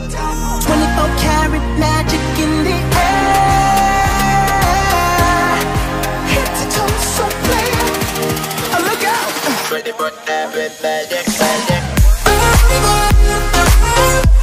24 karat magic in the air. Head to toe, so player. Oh, look out. Ready for that with magic, magic.